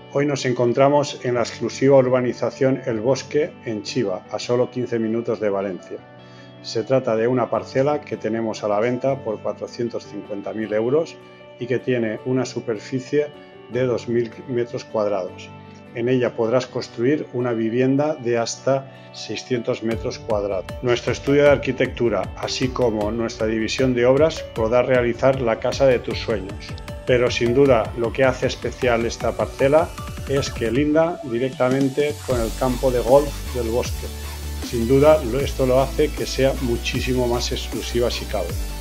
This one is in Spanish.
Hoy nos encontramos en la exclusiva urbanización El Bosque en Chiva, a solo 15 minutos de Valencia. Se trata de una parcela que tenemos a la venta por 450.000 euros y que tiene una superficie de 2.000 metros cuadrados. En ella podrás construir una vivienda de hasta 600 metros cuadrados. Nuestro estudio de arquitectura, así como nuestra división de obras, podrá realizar la casa de tus sueños. Pero sin duda lo que hace especial esta parcela es que linda directamente con el campo de golf del Bosque. Sin duda esto lo hace que sea muchísimo más exclusiva si cabe.